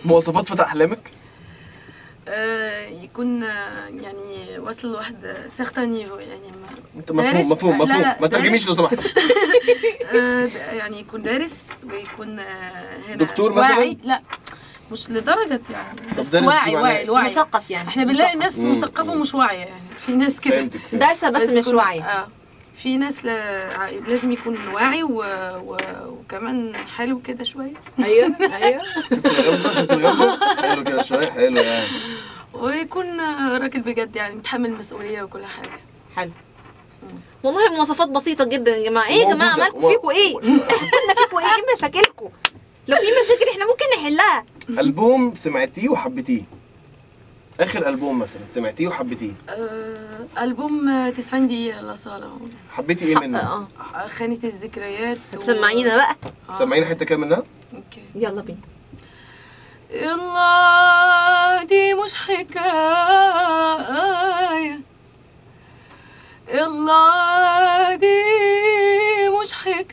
مواصفات فتى احلامك؟ يكون يعني وصل لواحد سيغتان نيفو، يعني انت مفهوم ما ترجميش لو سمحت. يعني يكون دارس ويكون هنا دكتور مثلا؟ واعي. لا مش لدرجة يعني، بس واعي الوعي مثقف يعني. احنا بنلاقي ناس مثقفة ومش واعية، يعني في ناس كده دارسة بس مش واعية. في ناس لازم يكون واعي وكمان حلو كده شوية. ايوه شفت الغمزة؟ حلو كده شوية، حلو يعني. ويكون راجل بجد يعني متحمل مسؤولية وكل حاجة. حلو والله. مواصفات بسيطة جدا يا جماعة. ايه يا جماعة مالكم فيكوا ايه؟ قلنا فيكوا ايه مشاكلكم؟ لو في مشاكل احنا ممكن نحلها. ألبوم سمعتيه وحبيتيه؟ آخر ألبوم مثلا سمعتيه وحبيتيه؟ ألبوم 90 دقيقة لأصالة. حبيتي ايه منه؟ خانة الذكريات. هتسمعينا بقى؟ سمعينا حتة كده منها؟ اوكي يلا بينا. يلا دي مش حكاية، يلا دي مش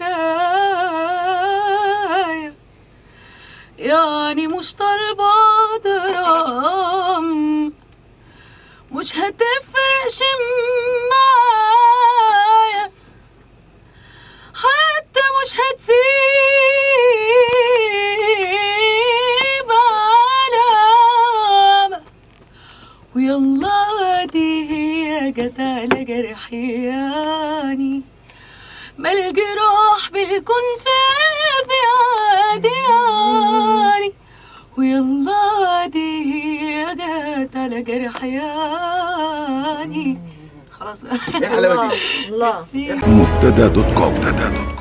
حكاية، يعني مش طالبة درام، مش هتفرقش معايا، حتى مش هتسيب علامة، ويلا دي هي جت على جرحي يعني، ما الجراح بيكون في قلبي عادي يعني، ويلا دي هي جت على جرحي يعني. خلاص بقى. ايه الحلاوة دي؟ الله. مبتدا.com